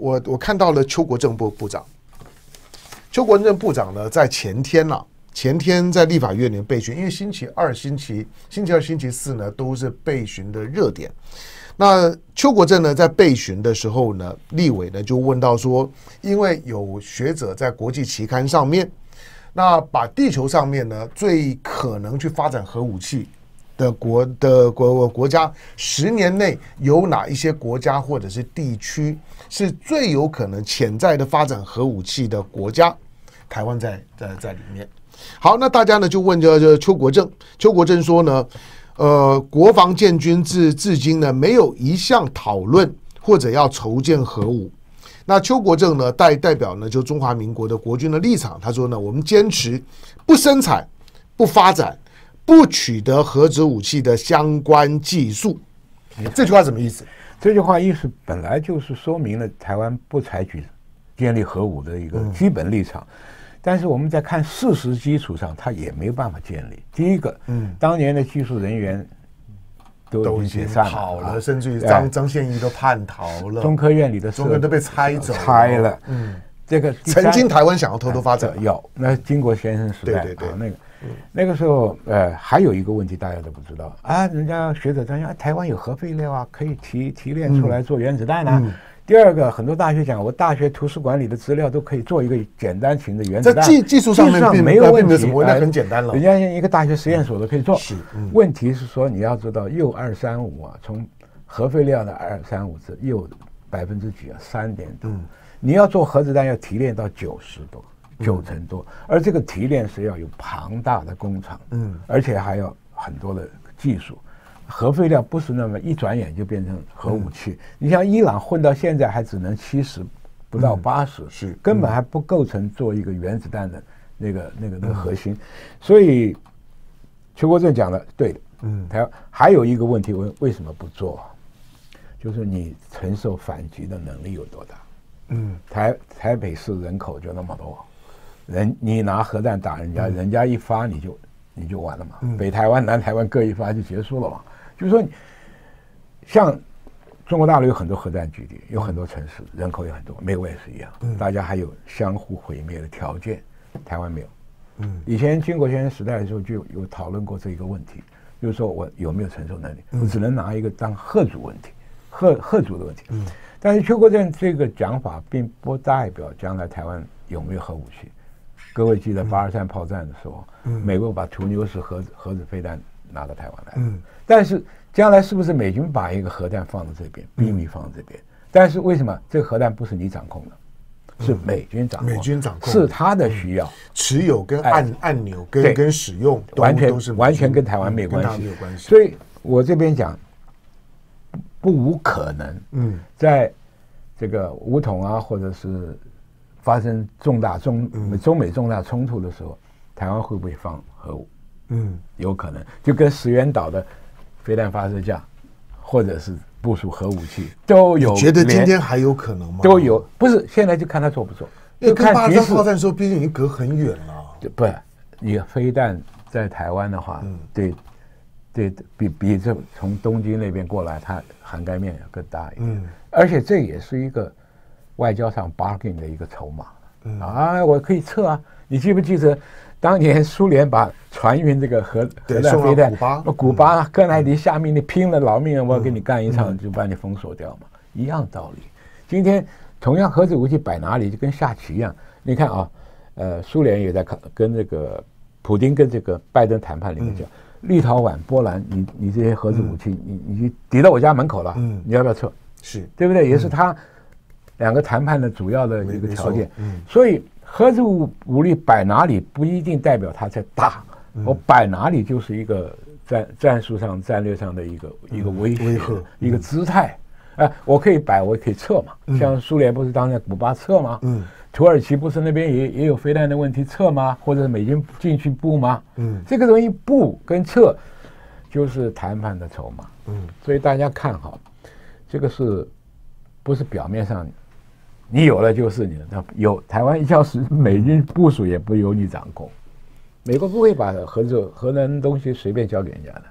我看到了邱国正部长，邱国正部长呢，在前天在立法院里面备询，因为星期二、星期四呢都是备询的热点。那邱国正呢在备询的时候呢，立委呢就问到说，因为有学者在国际期刊上面，那把地球上面呢最可能去发展核武器的国家，10年内有哪一些国家或者是地区是最有可能潜在的发展核武器的国家？台湾在里面。好，那大家呢就问邱国正，邱国正说呢，国防建军至今呢没有一项讨论或者要筹建核武。那邱国正呢代表呢就中华民国的国军的立场，他说呢，我们坚持不生产、不发展、不取得核子武器的相关技术。这句话什么意思？ 这句话意思本来就是说明了台湾不采取建立核武的一个基本立场。但是我们在看事实基础上，他也没有办法建立。第一个，当年的技术人员都已经解散跑了，甚至于张献义都叛逃了， 中科院里的中科都被拆了。这个曾经台湾想要偷偷发展， 那经过先生时代， 对， 那个时候，还有一个问题大家都不知道啊，人家学者专家，台湾有核废料啊，可以提炼出来做原子弹啊。第二个，很多大学讲，我大学图书馆里的资料都可以做一个简单型的原子弹， 在技术上面没有问题， 那很简单了。 人家一个大学实验所都可以做。问题是说你要知道，铀235啊，从核废料的235是铀几啊，3点多。你要做核子弹要提炼到90多，9成多，而这个提炼是要有庞大的工厂，而且还要很多的技术。核废料不是那么一转眼就变成核武器。你像伊朗混到现在还只能70不到80， 是根本还不构成做一个原子弹的那个核心。所以邱国正讲了对的。还有一个问题，为什么不做？就是你承受反击的能力有多大？台北市人口就那么多，你拿核弹打人家，人家一发你就完了嘛。北台湾、南台湾各一发就结束了嘛。就是说，像中国大陆有很多核弹基地，有很多城市，人口也很多，美国也是一样，大家还有相互毁灭的条件，台湾没有。以前军国先生时代的时候就有讨论过这一个问题，就是说我有没有承受能力，我只能拿一个当吓阻问题，吓阻的问题。但是邱国正这个讲法并不代表将来台湾有没有核武器。各位记得823炮战的时候，美国把屠牛式核子飞弹拿到台湾来，但是将来是不是美军把一个核弹放在这边，秘密放在这边？但是为什么这个核弹不是你掌控的，是美军掌控，是他的需要， 持有跟按钮跟使用完全跟台湾没有关系。所以我这边讲不无可能，在这个武统啊，或者是发生中美重大冲突的时候，台湾会不会放核武？有可能，就跟石垣岛的飞弹发射架，或者是部署核武器都有。 你觉得今天还有可能吗？ 都有，不是现在就看他做不做。 因为跟823炮战的时候，毕竟已经隔很远了。 不，你飞弹在台湾的话，对，比这从东京那边过来，它涵盖面要更大一点。而且这也是一个外交上 bargain 的一个筹码。我可以撤啊！你记不记得当年苏联把船运这个核弹飞弹，古巴哥莱迪下命令拼了老命，我要跟你干一场，就把你封锁掉嘛，一样道理。今天同样核子武器摆哪里，就跟下棋一样。你看啊，苏联也在跟这个普丁跟这个拜登谈判里面讲，立陶宛、波兰，你这些核子武器，你抵到我家门口了，你要不要撤？ 是对不对？也是他两个谈判的主要的一个条件。所以核子武力摆哪里不一定代表它在打，我摆哪里就是一个战术上、战略上的一个威胁、一个姿态。我可以摆，我也可以撤嘛。像苏联不是当年古巴撤吗？土耳其不是那边也有飞弹的问题撤吗？或者是美军进去布吗？这个东西布跟撤就是谈判的筹码。所以大家看好，这个是不是表面上你有了就是你的？有台湾要是美军部署也不由你掌控，美国不会把核能东西随便交给人家的。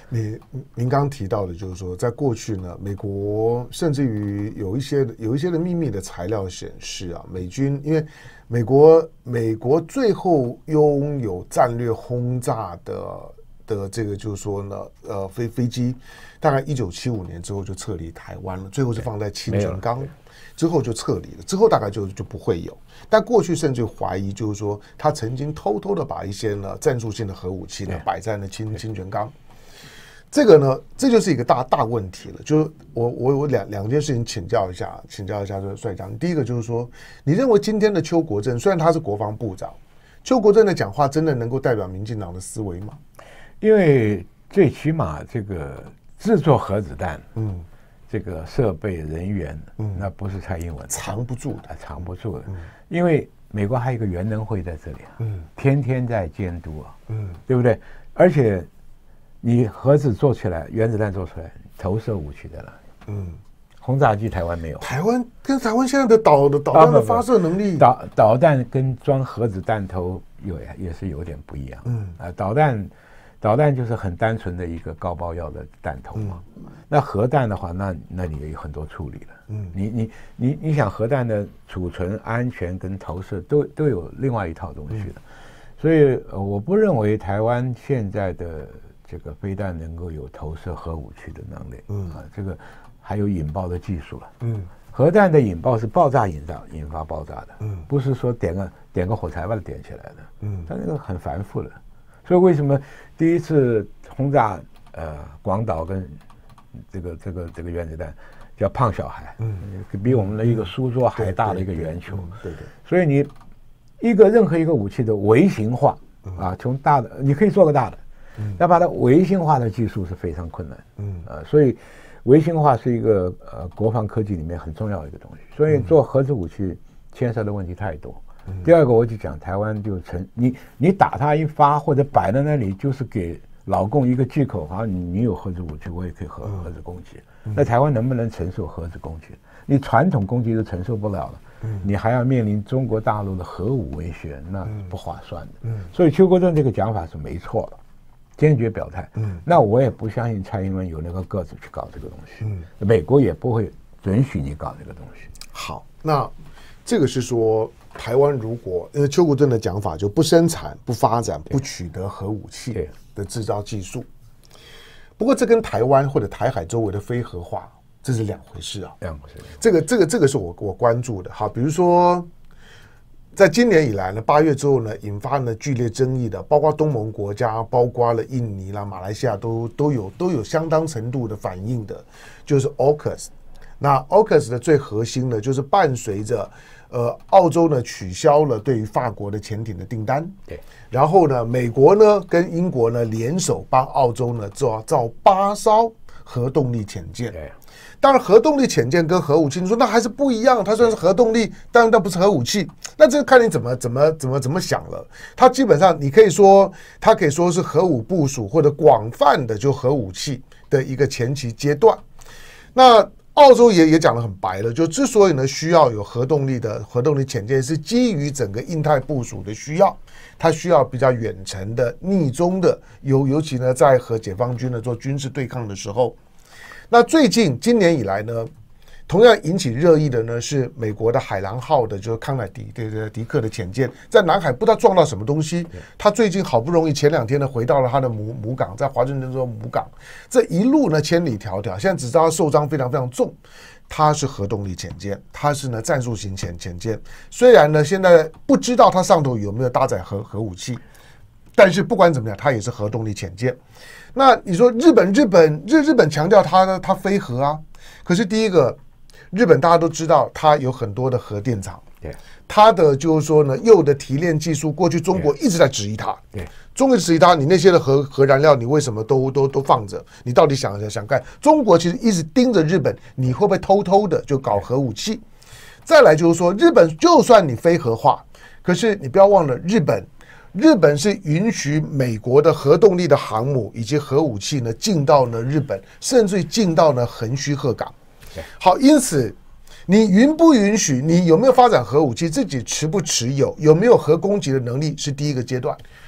您刚提到的，就是说，在过去呢，美国甚至于有一些的秘密的材料显示啊，美军因为美国最后拥有战略轰炸的这个就是说呢，飞机大概1975年之后就撤离台湾了，最后是放在清泉岗。之后就撤离了，之后大概就不会有。但过去甚至怀疑，就是说他曾经偷偷的把一些呢战术性的核武器呢摆在了清泉岗。这个呢，这就是一个大问题了。就是我两件事情请教一下，就是帅长。第一个就是说，你认为今天的邱国正虽然他是国防部长，邱国正的讲话真的能够代表民进党的思维吗？ 因为最起码这个制作核子弹，这个设备人员，那不是蔡英文藏不住的， 藏不住的。因为美国还有一个原能会在这里天天在监督啊，对不对？而且你核子做起来，原子弹做出来，投射武器在哪里？轰炸机台湾没有。台湾现在的导弹的发射能力， 导弹跟装核子弹头也是有点不一样。导弹就是很单纯的一个高爆药的弹头嘛。那核弹的话，那你也有很多处理了。你想核弹的储存、安全跟投射都有另外一套东西的。所以我不认为台湾现在的这个飞弹能够有投射核武器的能力。这个还有引爆的技术了。核弹的引爆是爆炸引发爆炸的。不是说点个火柴把它点起来的。它那个很繁复的。所以为什么第一次轰炸广岛跟这个原子弹叫胖小孩，比我们的一个书桌还大的一个圆球。对。所以你任何一个武器的微型化啊，从大的你可以做个大的，要把它微型化的技术是非常困难。所以微型化是一个国防科技里面很重要的一个东西。所以做核子武器牵涉的问题太多。第二个我就讲台湾就你打他一发或者摆在那里，就是给老共一个借口，好像你有核子武器，我也可以核子攻击。那台湾能不能承受核子攻击？你传统攻击都承受不了了，你还要面临中国大陆的核武威胁，那不划算的。所以邱国正这个讲法是没错的，坚决表态。那我也不相信蔡英文有那个个子去搞这个东西，美国也不会准许你搞这个东西。 好，那这个是说。台湾如果因为邱国正的讲法，就不生产、不发展、不取得核武器的制造技术。不过，这跟台湾或者台海周围的非核化，这是两回事啊。这个是我关注的。好，比如说，在今年以来呢，8月之后呢，引发了剧烈争议的，包括东盟国家，包括了印尼啦、马来西亚都有相当程度的反应的，就是 AUKUS。那 AUKUS 的最核心呢，就是伴随着澳洲呢取消了对于法国的潜艇的订单，然后呢，美国呢跟英国呢联手帮澳洲呢造8艘核动力潜舰。当然，核动力潜舰跟核武器，你说那还是不一样。它虽然是核动力，但不是核武器。那这看你怎么想了。它基本上你可以说，它可以说是核武部署或者广泛的就核武器的一个前期阶段。那澳洲也讲得很白了，就之所以呢需要有核动力潜舰，是基于整个印太部署的需要，它需要比较远程的、逆中的，尤其呢在和解放军呢做军事对抗的时候。那今年以来呢，同样引起热议的呢是美国的海狼号的，就是康乃狄克的潜舰，在南海不知道撞到什么东西，他最近好不容易前2天呢回到了他的母港，在华盛顿州母港，这一路呢千里迢迢，现在只知道受伤非常非常重。它是核动力潜舰，它是呢战术型潜舰，虽然呢现在不知道它上头有没有搭载核武器，但是不管怎么样，它也是核动力潜舰。那你说日本强调它非核啊，可是第一个，日本大家都知道它有很多的核电厂，它的就是说呢，铀的提炼技术，过去中国一直在质疑它，中国质疑它，你那些的核燃料你为什么都放着？你到底想干？中国其实一直盯着日本，你会不会偷偷的就搞核武器？再来就是说，日本就算你非核化，可是你不要忘了日本是允许美国的核动力的航母以及核武器呢进到呢日本，甚至进到呢横须贺港。好，因此你允不允许，你有没有发展核武器，自己持不持有，有没有核攻击的能力是第一个阶段。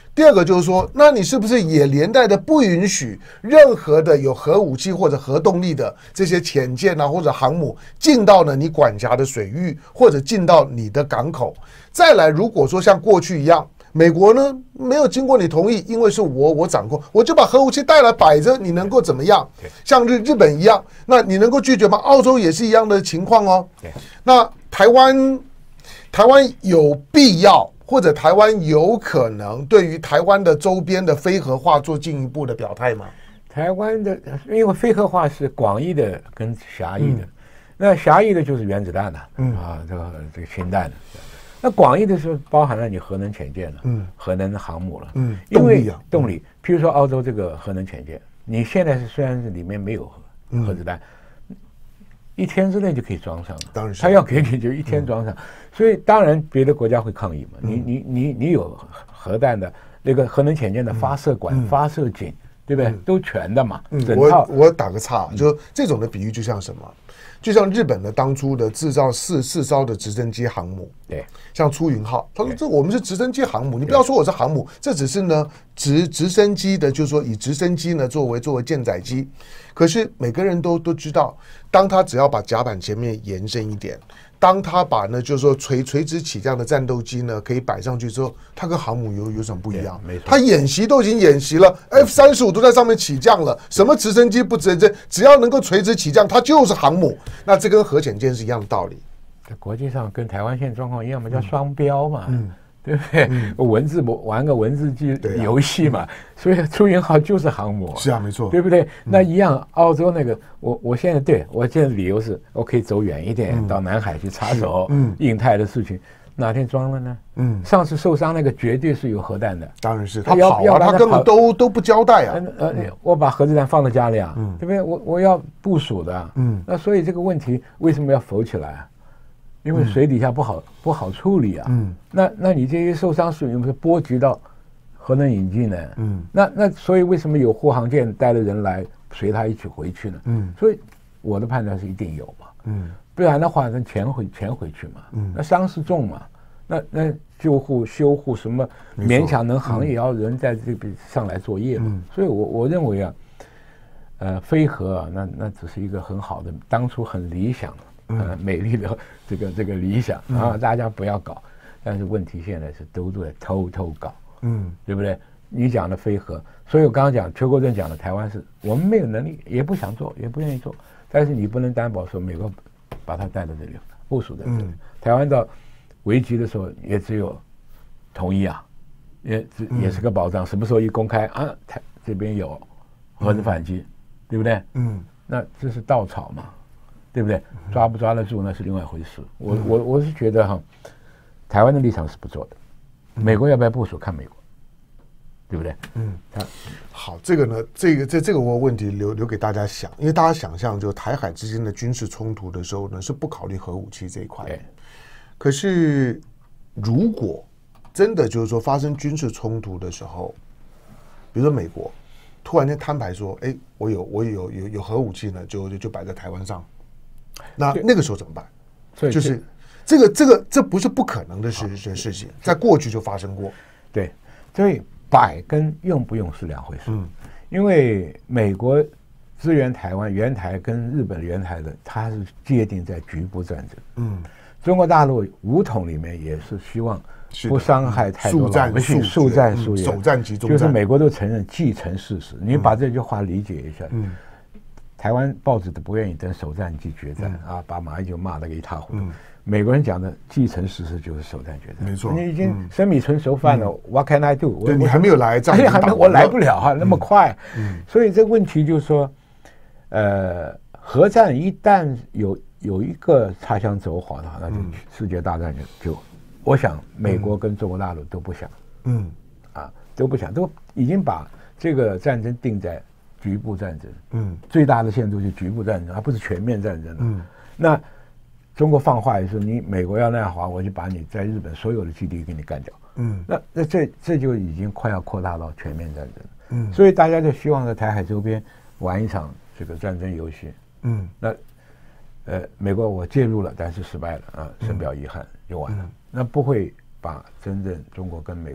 第二个就是说，那你是不是也连带的不允许任何的有核武器或者核动力的这些潜舰啊或者航母进到呢你管辖的水域或者进到你的港口？再来，如果说像过去一样，美国呢没有经过你同意，因为是我掌控，我就把核武器带来摆着，你能够怎么样？像日本一样，那你能够拒绝吗？澳洲也是一样的情况哦。那台湾有必要，或者台湾有可能对于台湾的周边的非核化做进一步的表态吗？ 台湾的，因为非核化是广义的跟狭义的，那狭义的就是原子弹了，这个氢弹了。那广义的是包含了你核能潜舰了，核能航母了，因为动力，譬如说澳洲这个核能潜舰，你现在虽然是里面没有核子弹，1天之内就可以装上了， 当然是他要给你就1天装上，所以当然别的国家会抗议嘛，你有核弹的那个核能潜舰的发射管、发射井，对不对？都全的嘛，整套。 我打个岔，就这种的比喻就像什么？就像日本的当初的制造四艘的直升机航母， 对， 像出云号，他说这我们是直升机航母，你不要说我是航母，这只是呢直升机的，就是说以直升机呢作为舰载机。可是每个人都知道，当他只要把甲板前面延伸一点，当他把呢就是说垂直起降的战斗机呢可以摆上去之后，它跟航母有什么不一样？ 没错， 它演习都已经演习了 ，F-35都在上面起降了，什么直升机不直升，只要能够垂直起降，它就是航母。那这跟核潜舰是一样的道理。 在国际上跟台湾现在状况一样嘛，叫双标嘛，对不对？玩个文字游戏嘛，所以出云号就是航母， 是啊，没错， 对不对？那一样，澳洲那个，我现在我现在理由是我可以走远一点，到南海去插手印太的事情。哪天装了呢？上次受伤那个绝对是有核弹的， 当然是他跑啊，他根本都不交代啊。 我把核子弹放在家里啊，对不对？我要部署的，那所以这个问题为什么要浮起来啊？因为水底下不好处理啊。那你这些受伤水有没有波及到核能引进呢？那所以为什么有护航舰带的人来随他一起回去呢？所以我的判断是一定有嘛。不然的话，那钱回去嘛。那伤势重嘛。那救护、修护什么勉强能航也要人在这边上来作业嘛。所以我认为啊，非核啊，那只是一个很好的，当初很理想的。美丽的这个理想啊，大家不要搞。但是问题现在是都在偷搞，对不对？你讲的非核，所以我刚刚讲邱国正讲的，台湾是我们没有能力，也不想做，也不愿意做。但是你不能担保说美国把它带到这里，部署在这里。台湾到危急的时候也只有同意啊，也是个保障。什么时候一公开啊，这边有核子反击，对不对？那这是稻草嘛。对不对？抓不抓得住那是另外一回事。我是觉得哈，台湾的立场是不做的，美国要不要部署看美国，对不对？ 好，这个呢，这个我问题留给大家想，因为大家想象就台海之间的军事冲突的时候呢，是不考虑核武器这一块。可是如果真的就是说发生军事冲突的时候，比如说美国突然间摊牌说，哎，我有核武器呢，就摆在台湾上。那个时候怎么办？就是这不是不可能的事情，在过去就发生过。 对，所以摆跟用不用是两回事。因为美国支援台湾援台跟日本援台的，它是界定在局部战争。中国大陆武统里面也是希望不伤害太多老百姓，速战速决， 首战集中战， 就是美国都承认既成事实。你把这句话理解一下。台湾报纸都不愿意登首战即决战啊，把马英九骂得一塌糊涂。美国人讲的既成事实就是首战决战， 没错。 你已经生米成熟饭了，What can I do？ 对，你还没有来， 我来不了哈，那么快。所以这个问题就是说，核战一旦有一个擦枪走火的话，那就世界大战就，我想美国跟中国大陆都不想，都不想，都已经把这个战争定在局部战争，最大的限度就是局部战争，而不是全面战争。那中国放话也是，你美国要那样话，我就把你在日本所有的基地给你干掉。那这就已经快要扩大到全面战争。所以大家就希望在台海周边玩一场这个战争游戏。那美国我介入了，但是失败了啊，深表遗憾，就完了。那不会把真正中国跟美国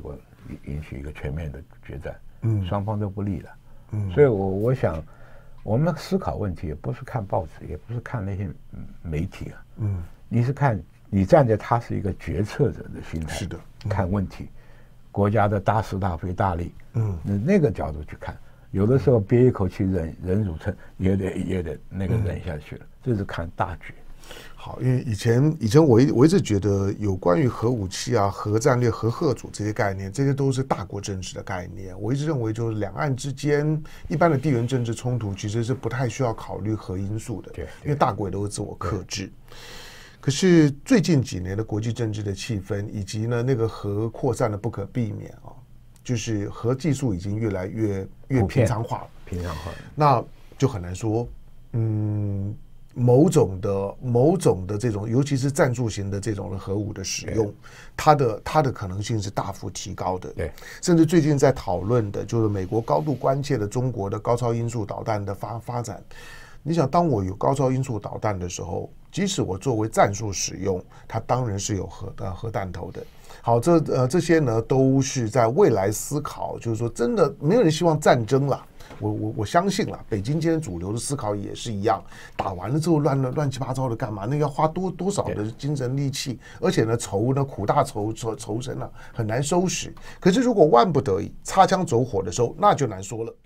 引起一个全面的决战，双方都不利了，所以我想，我们思考问题也不是看报纸，也不是看那些媒体啊，你是看你站在他是一个决策者的心态， 是的， 看问题，国家的大是大非大利，那个角度去看，有的时候憋一口气忍辱撑也得那个忍下去了，这是看大局。 好，因为以前我一直觉得有关于核武器啊、核战略、核贺主这些概念，这些都是大国政治的概念。我一直认为，就是两岸之间一般的地缘政治冲突，其实是不太需要考虑核因素的，因为大国也都是自我克制。可是最近几年的国际政治的气氛，以及呢那个核扩散的不可避免啊，就是核技术已经越来越平常化了，那就很难说，某种的这种，尤其是战术型的这种的核武的使用，它的可能性是大幅提高的。 对， 甚至最近在讨论的就是美国高度关切的中国的高超音速导弹的发展。你想，当我有高超音速导弹的时候，即使我作为战术使用，它当然是有核弹头的。好，这些呢都是在未来思考，就是说真的没有人希望战争啦。我相信啦，北京今天主流的思考也是一样，打完了之后乱七八糟的干嘛？那要花多少的精神力气，而且呢苦大仇深啊，很难收拾。可是如果万不得已擦枪走火的时候，那就难说了。